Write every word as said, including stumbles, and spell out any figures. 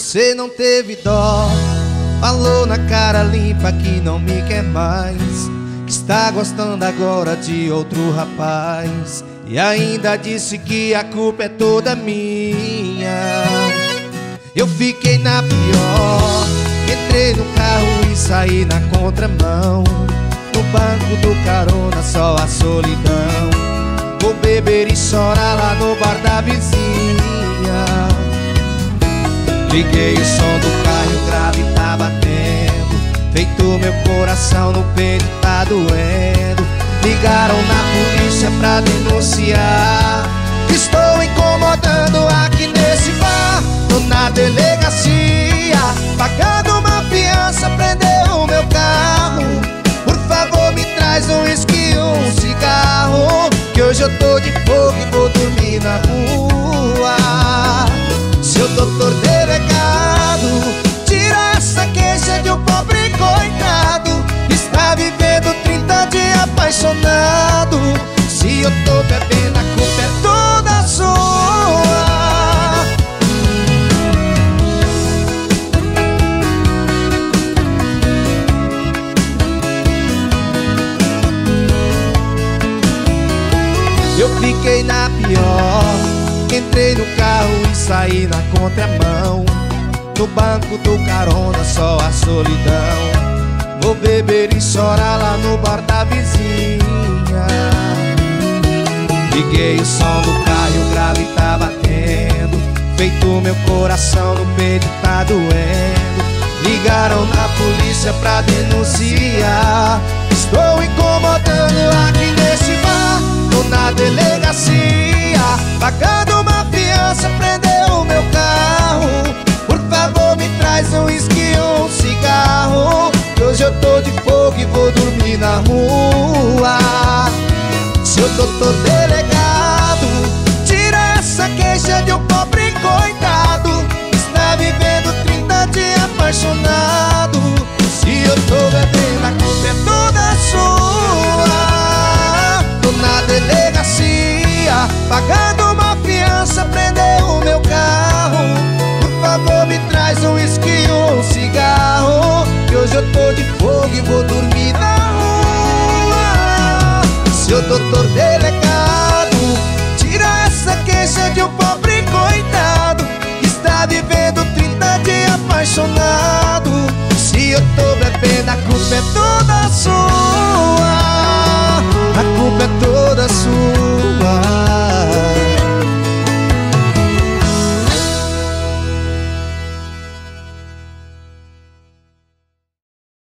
Você não teve dó, falou na cara limpa que não me quer mais, que está gostando agora de outro rapaz, e ainda disse que a culpa é toda minha. Eu fiquei na pior, entrei no carro e saí na contramão. No banco do carona só a solidão. Vou beber e chorar lá no bar da vizinha. Liguei o som do carro e o grave tá batendo, feito meu coração no peito tá doendo. Ligaram na polícia pra denunciar, estou incomodando aqui nesse bar. Tô na delegacia, pagando uma fiança, prendeu o meu carro. Por favor me traz um uísque e um cigarro, que hoje eu tô de fogo e vou dormir na rua. Seu doutor delegado, tira essa queixa de um pobre coitado, está vivendo trinta dias apaixonado. Se eu tô bebendo, a culpa é toda sua. Eu fiquei na pior, entrei no carro e saí na contramão. No banco do carona só a solidão. Vou beber e chorar lá no bar da vizinha. Liguei o som do carro e o grave tá batendo, feito meu coração no peito tá doendo. Ligaram na polícia pra denunciar, estou incomodando aqui nesse bar. Tô na delegacia, pagando uma fiança, prendeu o meu carro. Por favor me traz um uísque e um cigarro, que hoje eu tô de fogo e vou dormir na rua. Seu doutor delegado, tira essa queixa de um pobre coitado, está vivendo trinta dias apaixonado. Se eu tô bebendo, a culpa é toda sua. Tô na delegacia, pagando uma fiança, prendeu o meu carro. Por favor me traz um uísque e um cigarro, que hoje eu tô de fogo e vou dormir na rua. Seu doutor delegado, tira essa queixa de um pobre coitado, que está vivendo trinta dias apaixonado. Se eu tô bebendo, a culpa é toda sua.